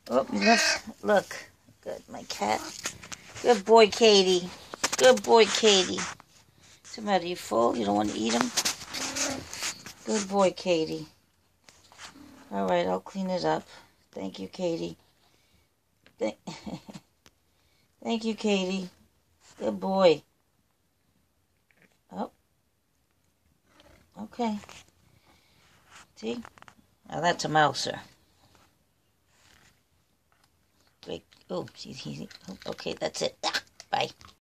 Oh, look. Good, my cat. Good boy, Katie. Good boy, Katie. What's the matter? You full? You don't want to eat them? Good boy, Katie. All right, I'll clean it up. Thank you, Katie. Thank you, Katie. Good boy. Oh, okay. See? Now that's a mouser. Great. Oh, okay, that's it. Bye.